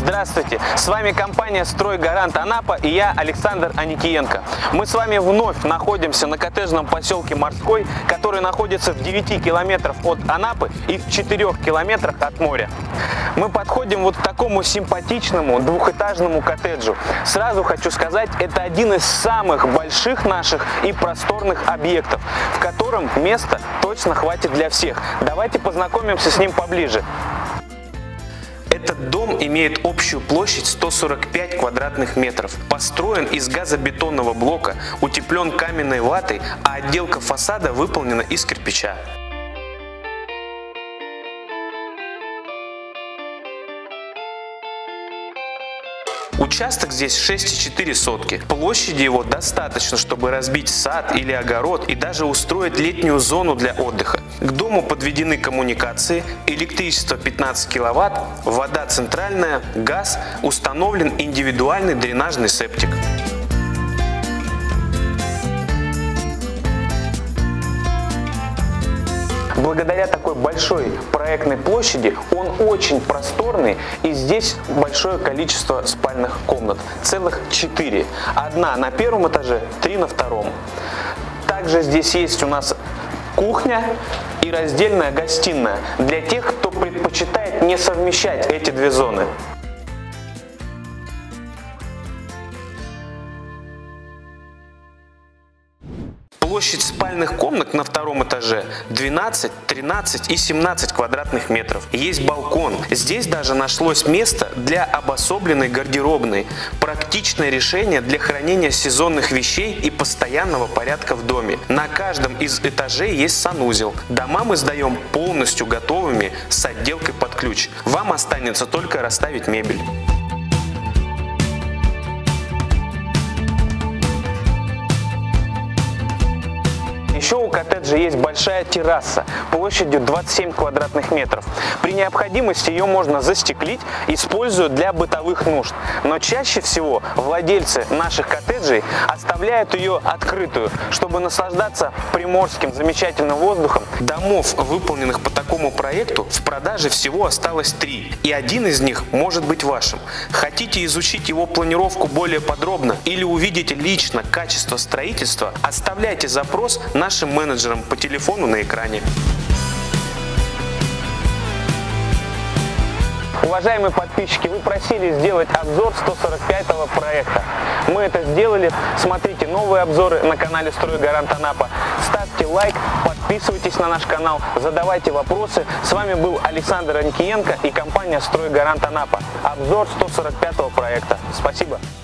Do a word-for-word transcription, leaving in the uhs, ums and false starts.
Здравствуйте! С вами компания «Стройгарант Анапа» и я, Александр Аникиенко. Мы с вами вновь находимся на коттеджном поселке Морской, который находится в девяти километрах от Анапы и в четырёх километрах от моря. Мы подходим вот к такому симпатичному двухэтажному коттеджу. Сразу хочу сказать, это один из самых больших наших и просторных объектов, в котором места точно хватит для всех. Давайте познакомимся с ним поближе. Этот дом имеет общую площадь сто сорок пять квадратных метров. Построен из газобетонного блока, утеплен каменной ватой, а отделка фасада выполнена из кирпича. Участок здесь шесть и четыре сотки. Площади его достаточно, чтобы разбить сад или огород и даже устроить летнюю зону для отдыха. К дому подведены коммуникации, электричество пятнадцать киловатт, вода центральная, газ, установлен индивидуальный дренажный септик. Благодаря такой большой проектной площади он очень просторный, и здесь большое количество спальных комнат, целых четыре. Одна на первом этаже, три на втором. Также здесь есть у нас кухня и раздельная гостиная для тех, кто предпочитает не совмещать эти две зоны. Площадь спальных комнат на втором этаже двенадцать, тринадцать и семнадцать квадратных метров. Есть балкон. Здесь даже нашлось место для обособленной гардеробной. Практичное решение для хранения сезонных вещей и постоянного порядка в доме. На каждом из этажей есть санузел. Дома мы сдаем полностью готовыми с отделкой под ключ. Вам останется только расставить мебель. Еще у коттеджа есть большая терраса площадью двадцать семь квадратных метров. При необходимости ее можно застеклить, используя для бытовых нужд. Но чаще всего владельцы наших коттеджей оставляют ее открытую, чтобы наслаждаться приморским замечательным воздухом. Домов, выполненных по такому проекту, в продаже всего осталось три, и один из них может быть вашим. Хотите изучить его планировку более подробно или увидеть лично качество строительства, оставляйте запрос на нашим менеджерам по телефону на экране. Уважаемые подписчики, вы просили сделать обзор сто сорок пятого проекта. Мы это сделали. Смотрите новые обзоры на канале «Стройгарант Анапа». Ставьте лайк, подписывайтесь на наш канал, задавайте вопросы. С вами был Александр Аникиенко и компания «Стройгарант Анапа». Обзор сто сорок пятого проекта. Спасибо.